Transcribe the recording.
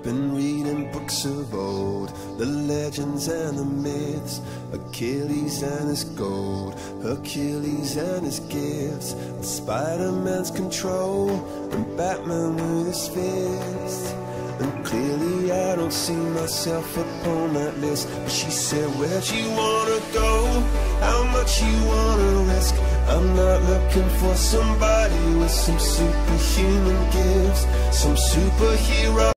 Been reading books of old, the legends and the myths, Achilles and his gold, Hercules and his gifts, and Spider-Man's control, and Batman with his fists. And clearly I don't see myself upon that list. But she said, where'd you wanna go? How much you wanna risk? I'm not looking for somebody with some superhuman gifts, some superhero